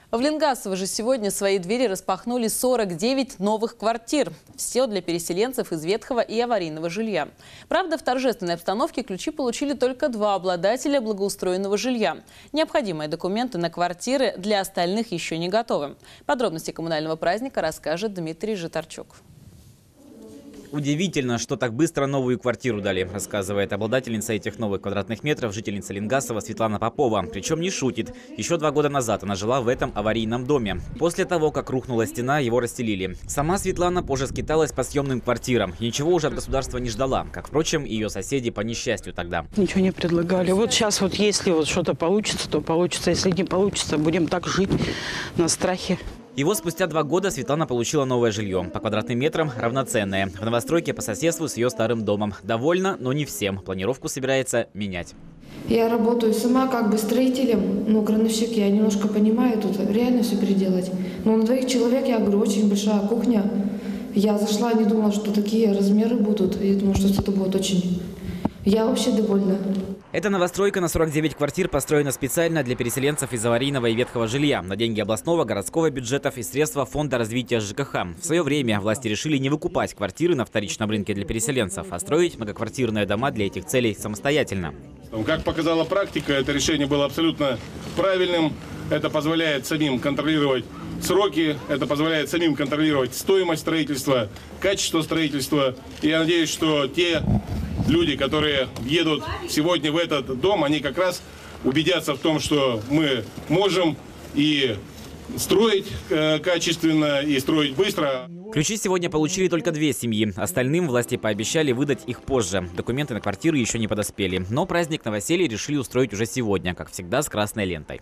В Ленгасово же сегодня свои двери распахнули 49 новых квартир. Все для переселенцев из ветхого и аварийного жилья. Правда, в торжественной обстановке ключи получили только 2 обладателя благоустроенного жилья. Необходимые документы на квартиры для остальных еще не готовы. Подробности коммунального праздника расскажет Дмитрий Житарчук. Удивительно, что так быстро новую квартиру дали, рассказывает обладательница этих новых квадратных метров, жительница Ленгасова Светлана Попова. Причем не шутит. Еще 2 года назад она жила в этом аварийном доме. После того, как рухнула стена, его расстелили. Сама Светлана позже скиталась по съемным квартирам. И ничего уже от государства не ждала. Как, впрочем, и ее соседи по несчастью тогда. Ничего не предлагали. Вот сейчас вот если вот что-то получится, то получится. Если не получится, будем так жить на страхе. И вот спустя 2 года Светлана получила новое жилье. По квадратным метрам равноценное. В новостройке по соседству с ее старым домом. Довольна, но не всем. Планировку собирается менять. Я работаю сама как бы строителем, но крановщик я немножко понимаю, тут реально все переделать. Но на 2 человек, я говорю, очень большая кухня. Я зашла, не думала, что такие размеры будут. Я думала, что это будет очень... Я вообще довольна. Эта новостройка на 49 квартир построена специально для переселенцев из аварийного и ветхого жилья. На деньги областного, городского бюджетов и средства Фонда развития ЖКХ. В свое время власти решили не выкупать квартиры на вторичном рынке для переселенцев, а строить многоквартирные дома для этих целей самостоятельно. Как показала практика, это решение было абсолютно правильным. Это позволяет самим контролировать сроки, это позволяет самим контролировать стоимость строительства, качество строительства. И я надеюсь, что те люди, которые едут сегодня в этот дом, они как раз убедятся в том, что мы можем и строить качественно, и строить быстро. Ключи сегодня получили только 2 семьи. Остальным власти пообещали выдать их позже. Документы на квартиры еще не подоспели. Но праздник новоселья решили устроить уже сегодня, как всегда, с красной лентой.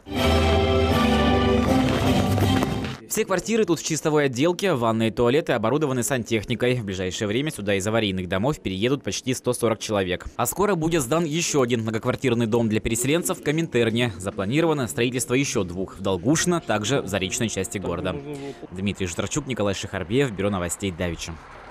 Все квартиры тут в чистовой отделке, ванные и туалеты оборудованы сантехникой. В ближайшее время сюда из аварийных домов переедут почти 140 человек. А скоро будет сдан еще один многоквартирный дом для переселенцев в Коминтерне. Запланировано строительство еще 2 в Долгушино, также в заречной части города. Дмитрий Житарчук, Николай Шихарбиев, Бюро новостей Давича.